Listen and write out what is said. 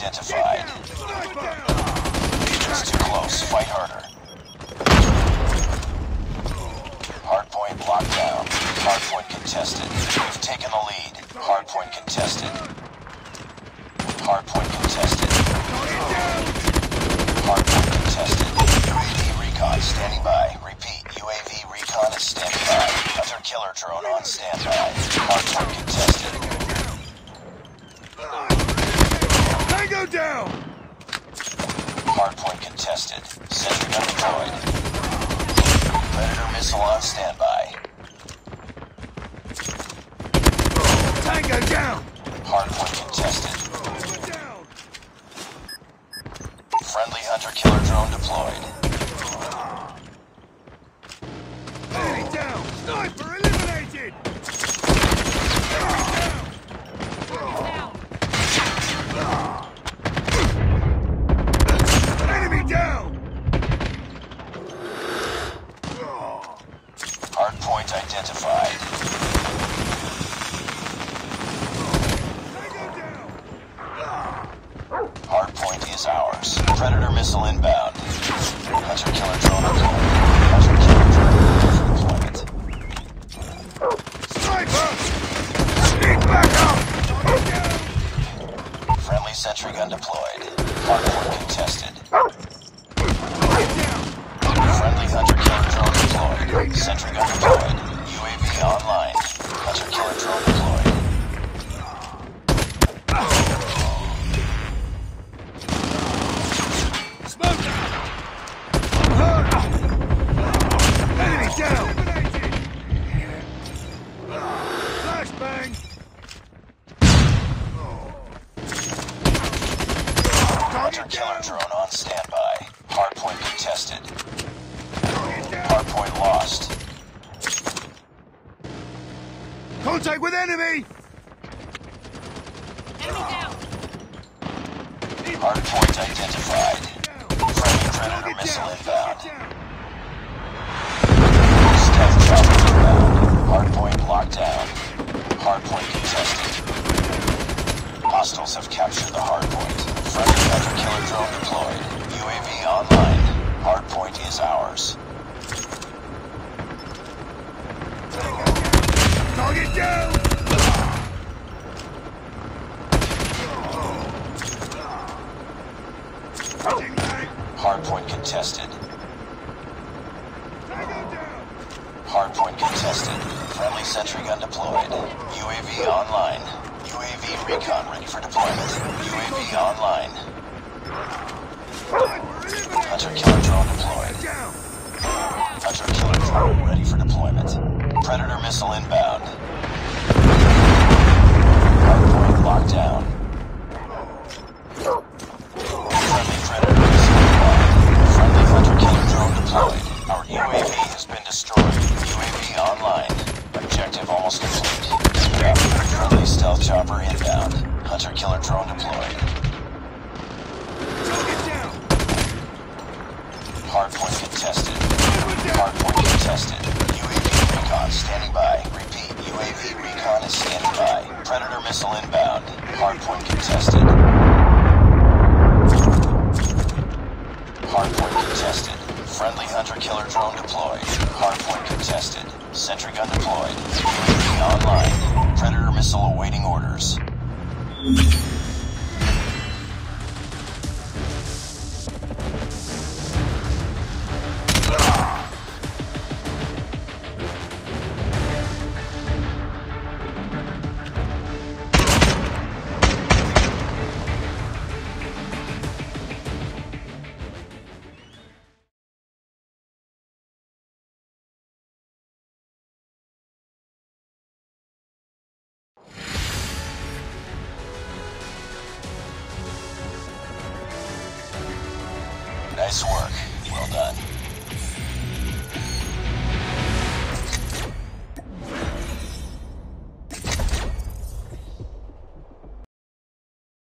identified. It's too close. Fight harder. Hardpoint locked down. Hardpoint contested. We've taken the lead. Hardpoint contested. Hardpoint contested. Hardpoint contested. UAV recon standing by. Repeat, UAV recon is standing by. Hunter killer drone on standby. Hardpoint contested. Tango down! Hardpoint contested. Sentry gun deployed. Predator missile on standby. Tango down! Hardpoint contested. Friendly hunter killer drone deployed. Enemy down! Sniper eliminated! Enemy down! Hardpoint identified. Hardpoint is ours. Predator missile inbound. Hunter killer drone deployed. Hunter killer drone ready for deployment. Sniper! Sneak back up! Friendly sentry gun deployed. Hardpoint contested. Friendly hunter killer drone deployed. Sentry gun deployed. UAV online. Hunter killer drone deployed. Smoke down! Enemy down! Flashbang! Hunter killer drone on standby. Hardpoint contested. Hardpoint lost. Contact with enemy! Hardpoint identified. Friendly predator missile inbound. Stealth chopper inbound. Hardpoint locked down. Hardpoint contested. Hostiles have captured the hardpoint. Friendly hunter killer drone deployed. UAV online. Hardpoint is ours. Target down! Hardpoint contested. Hardpoint contested. Friendly sentry gun deployed. UAV online. UAV recon ready for deployment. UAV online. Hunter killer drone deployed. Hunter killer drone ready for deployment. Predator missile inbound. Hardpoint locked down. Friendly predator missile inbound. Friendly hunter killer drone deployed. Our UAV has been destroyed. UAV online. Objective almost complete. Friendly stealth chopper inbound. Hunter killer drone deployed. Hardpoint contested. Hardpoint contested. UAV recon standing by. Repeat, UAV recon is standing by. Predator missile inbound. Hardpoint contested. Hardpoint contested. Friendly hunter killer drone deployed. Hardpoint contested. Sentry gun deployed. UAV online. Predator missile awaiting orders. Nice work. Well done.